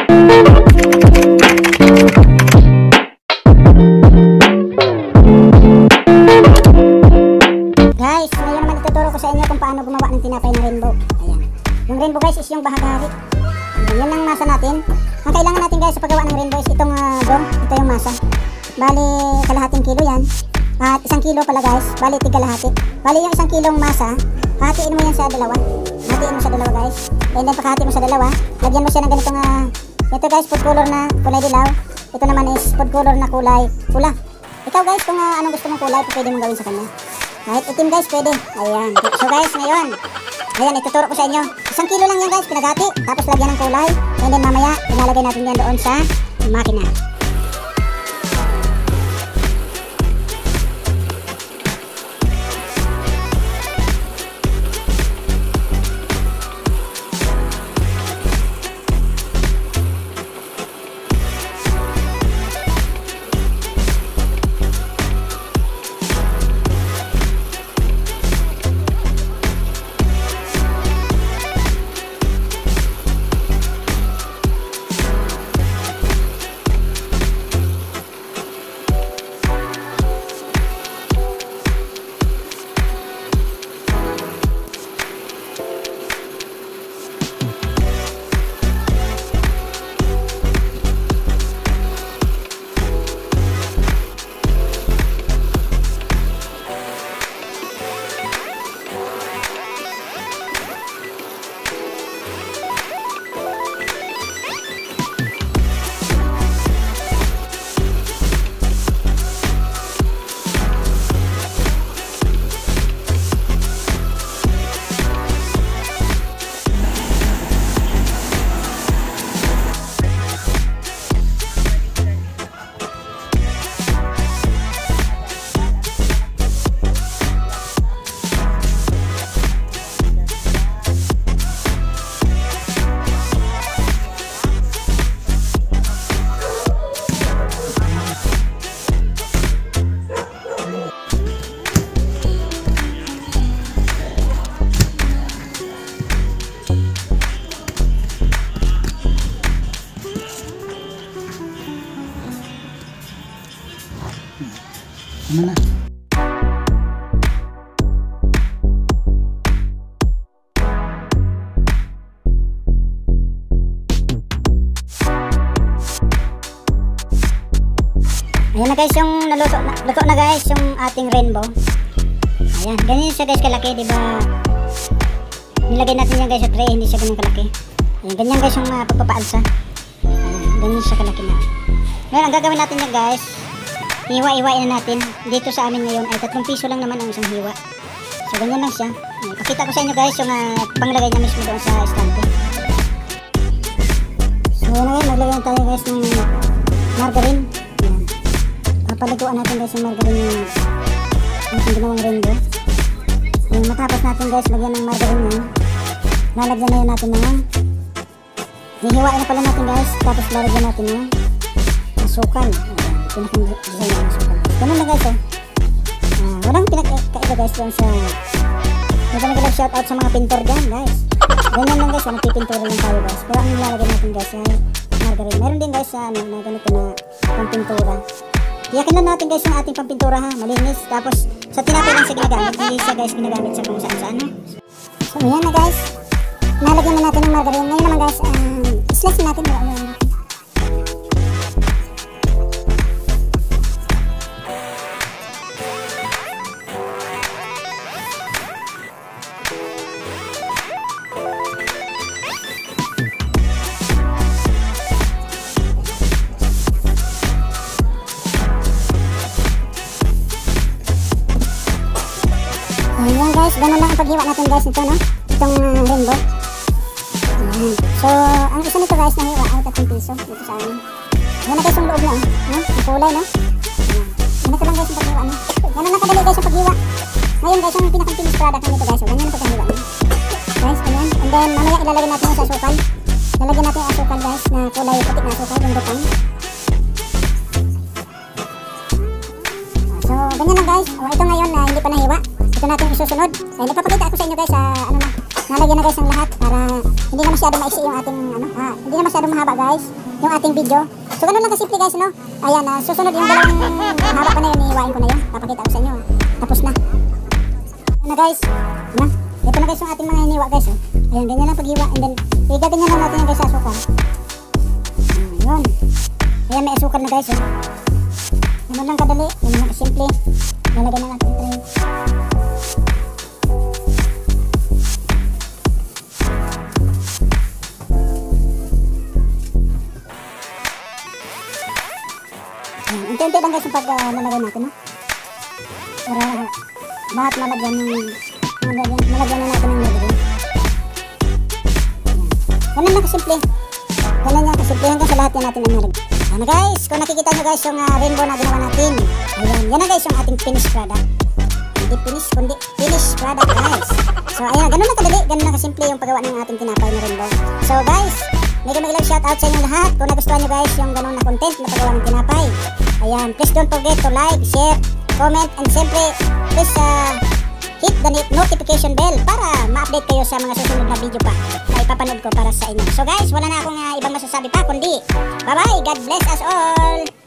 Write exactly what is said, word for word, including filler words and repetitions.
Guys, ngayon naman ituturo ko sa inyo kung paano gumawa ng tinapay na rainbow. Ayan. Yung rainbow guys is yung bahagari. Yan ang masa natin. Ang kailangan natin guys sa paggawa ng rainbow is itong uh, dough. Ito yung masa. Bali, kalahating kilo yan. At isang kilo pala guys. Bali, tigalahati. Bali, yung isang kilong masa, hatiin mo yan sa dalawa. Hatiin mo sa dalawa guys. And then pagkahati mo sa dalawa, lagyan mo siya ng ganitong uh, ito guys, food color na kulay dilaw. Ito naman is food color na kulay pula. Ikaw guys, kung uh, anong gusto mong kulay, pwede mong gawin sa kanya. Kahit itim guys, pwede. Ayan. So guys, ngayon, ayan, ituturo ko sa inyo. Isang kilo lang yan guys, pinaghati. Tapos lagyan ng kulay. And then mamaya, ilalagay natin yan doon sa makina. Ano na? Ayan na guys, yung naluto na, luto na guys yung ating rainbow. Ayan, ganyan siya guys kalaki, di ba? Nilagay natin yan guys sa tray, hindi siya ganyan kalaki. Ayan, ganyan guys yung uh, pagpapaalsa. Ayan, ganyan siya kalaki na. Ngayon, ang gagawin natin yan guys, hiwa-hiwain na natin. Dito sa amin ngayon ay tatlong piso lang naman ang isang hiwa. So ganyan lang siya. Pakita ko sa inyo guys yung uh, panglagay niya mismo doon sa estante. So ngayon maglagay tayo guys ng margarine. Ayan. Papaliguan natin guys yung margarine yung ating ginawang rainbow. Ayan, matapos natin guys lagyan ng margarine yan, lalagyan na yun natin ng hihiwain na pala natin guys. Tapos lalagyan natin ng asukal. Pinakang design ng asukal. Ganun lang guys oh. Uh, walang pinakaiba guys doon sa hindi na nag-shout out sa mga pintor dyan guys. Ganyan lang guys, nagpipintura lang tayo guys. Pero ang nilalagay natin guys ay margarine. Meron din guys sa ano, na ganito na pampintura. Tiyakin lang natin guys yung ating pampintura ha, malinis. Tapos sa tinapay lang siya ginagamit, hindi siya guys ginagamit sa kung saan saan. So yan na guys, nalagyan na natin ng margarine. Ngayon naman guys, um, slice natin ba? Ayan. Ayan guys, ganun lang ang paghiwa natin guys nito no, itong uh, rainbow. Ayan. So ang isa nito guys na hiwa ay tatlong piso dito sa amin. Yan na guys yung loob na no? Ang kulay no. Ayan. Ganito lang guys yung paghiwa no. Ganun lang kadali guys yung paghiwa. Ngayon guys yung pinakang finished product nito guys, so ganyan ang paghiwa no? Guys, ganyan. And then mamaya ilalagay natin yung sa asukal. Lalagyan natin yung asukal guys na kulay puti na asukal, yung butang. So ganyan lang guys. O, ito ngayon na uh, hindi pa nahiwa. Ito natin isusunod. Ay, nagpapakita ako sa inyo guys sa ano na, na lalagyan na guys ng lahat para hindi na masyado maiksi yung ating ano, ah, hindi na masyado mahaba guys yung ating video. So ganun lang kasimple guys, no? Ayan, uh, susunod yung dalawang mahaba pa na yun, iiwain ko na yun. Papakita ko sa inyo. Tapos na. Ayan na guys. Ayan. Ito na guys yung ating mga hiniwa guys. Oh. Ayan, ganyan lang paghiwa. And then, igaganyan lang natin yung guys sa asukal. Ayan. Ayan, may asukal na guys. Oh. Ganun lang kadali. Ganun lang kasimple. Lalagyan na natin yung tray. Unti-unti lang guys yung paglalagay natin, no? Para lahat malagyan ng malagyan, malagyan na natin ng margarine. Ganun lang kasimple. Ganun lang kasimple hanggang sa lahat yan natin ang nalagyan. Ano guys, kung nakikita nyo guys yung uh, rainbow na ginawa natin. Ayan, yan na guys yung ating finished product. Hindi finished, kundi finished product guys. So ayan, ganun lang kadali, ganun lang kasimple yung paggawa ng ating tinapay na rainbow. So guys, mega mega love shoutout sa inyo lahat. Kung nagustuhan nyo guys yung ganun na content na paggawa ng tinapay. Ayan, please don't forget to like, share, comment, and siyempre, please uh, hit the notification bell para ma-update kayo sa mga susunod na video pa na ipapanood ko para sa inyo. So guys, wala na akong uh, ibang masasabi pa kundi bye bye, God bless us all!